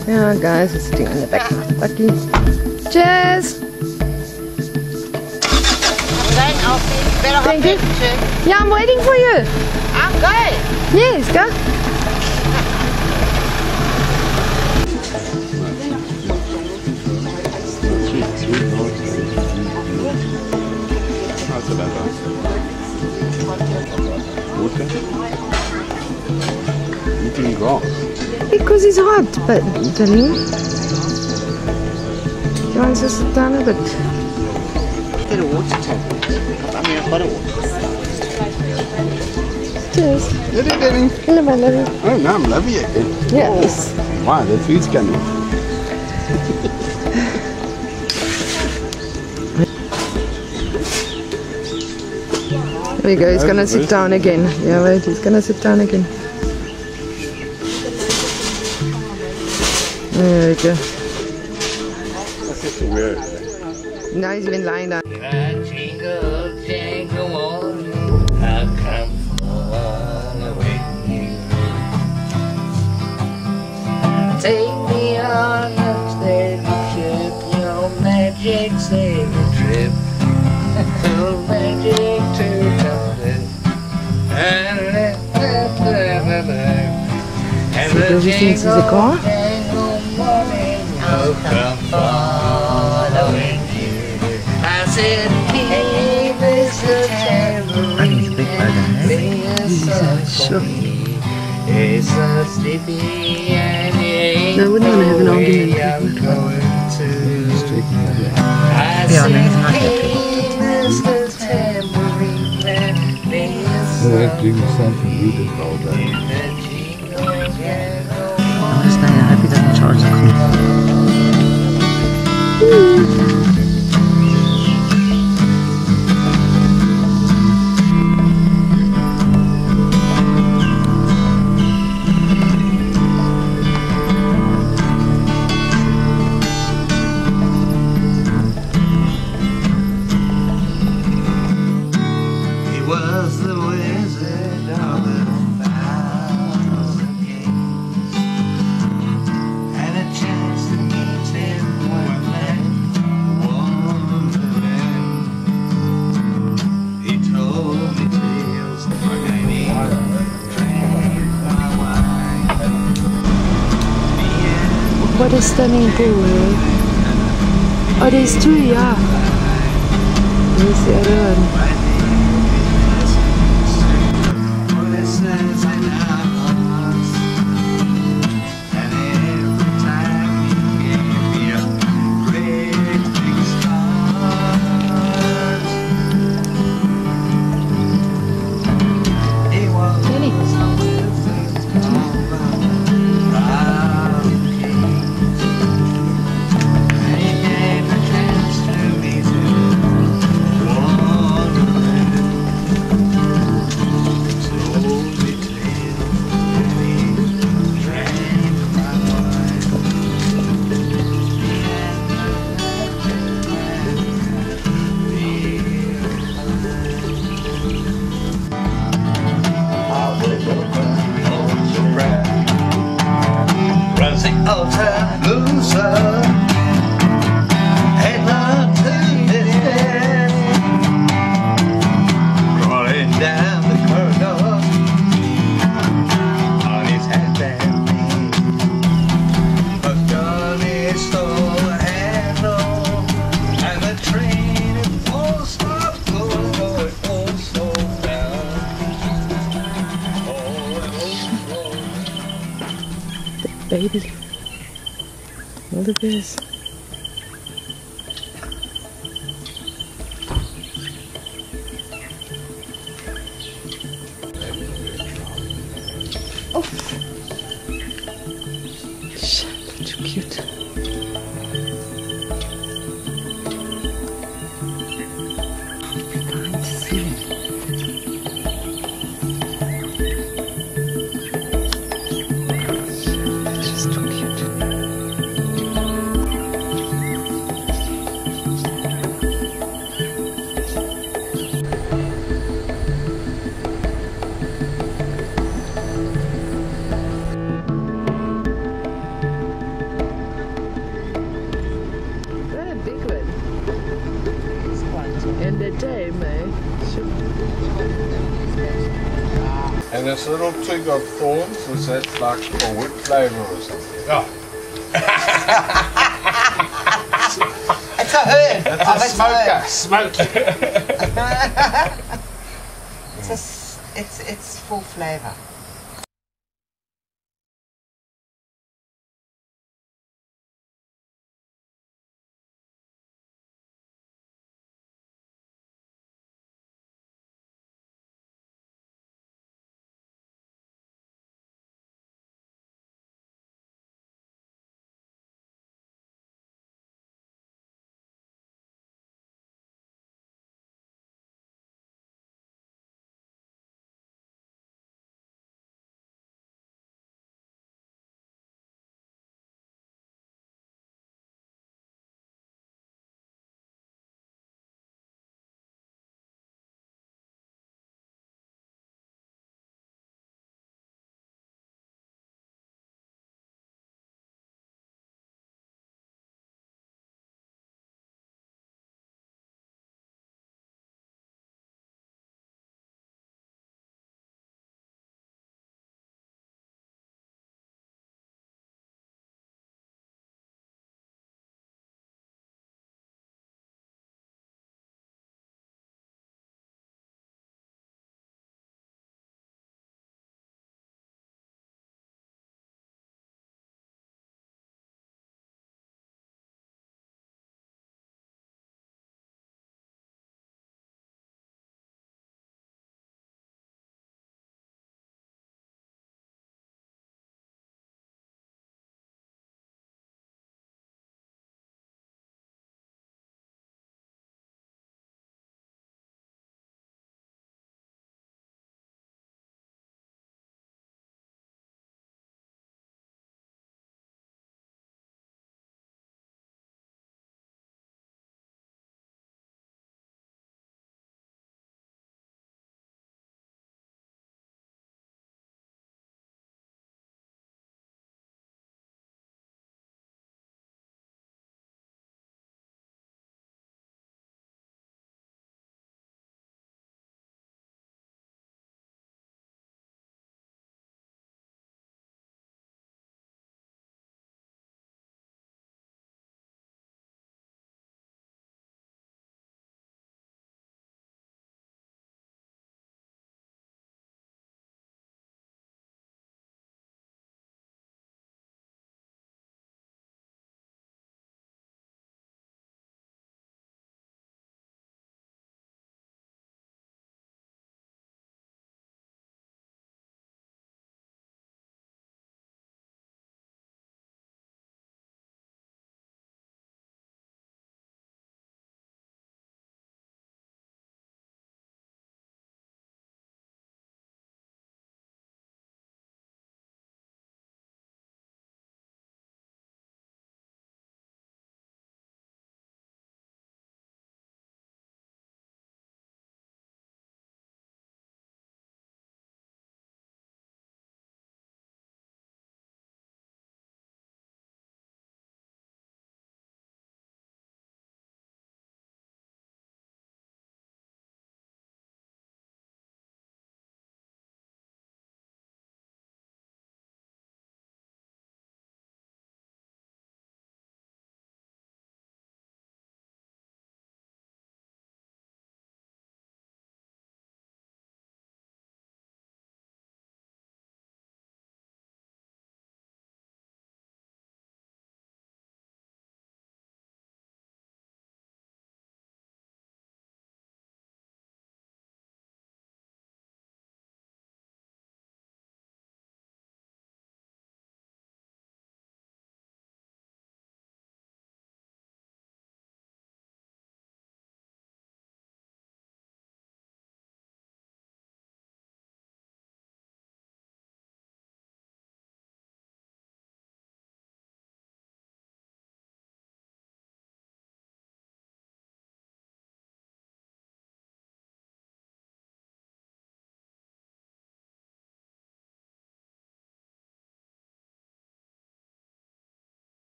Yeah, guys, we're sitting in the back buggy. Cheers! I'm going, I'll see you. Better Thank you. too. Yeah, I'm waiting for you. I'm going. Yes, go. Eating grass. Because it's hot, but Janine, he wants to sit down a bit. Get a water tap. I mean, I've got a water. Cheers. What are you doing? Hello, my lovey. Oh, no, I'm loving it again. Yes. Wow, the food's coming. There we go, he's gonna sit down again. Yeah, wait, he's gonna sit down again. There we go. That's just weird. Now he's been lying down. Jingle, jingle all the way, I'll come far with you. Take me on a steady trip, your magic saving trip, your magic to comfort. And So does he think he's a car? I'll come following you. I said, hey, Mr. Tambourine, he's a big bugger, it's so sleepy and he No, I wouldn't want to have an argument. I'm going to. I Yeah, no, he's said, not hey, Mr. Tambourine, They're doing something weird all day. I'm just saying, I hope he doesn't charge the car. He was the wizard of the Thousand Kings, and a chance to meet him when that wonderland. He told me tales of mighty drank my wine. What a stunning pool, eh? Oh, there's two, yeah. There's the other one. Baby. All the bears. Oh! Shit, too cute. Behind the ceiling. And there's a little twig of thorns, which that's like a wood flavour or something. Oh. It's a herb. That's a smoker. Smoky. It's full flavour.